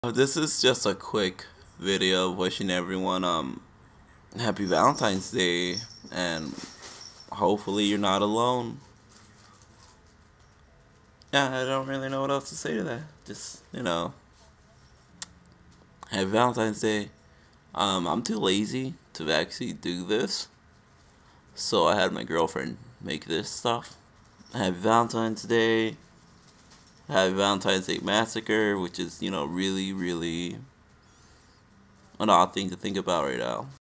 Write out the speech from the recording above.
This is just a quick video of wishing everyone happy Valentine's Day, and hopefully you're not alone. Yeah, I don't really know what else to say to that. Just, happy Valentine's Day. I'm too lazy to actually do this, so I had my girlfriend make this stuff. Happy Valentine's Day. Happy Valentine's Day Massacre, which is, really, really an odd thing to think about right now.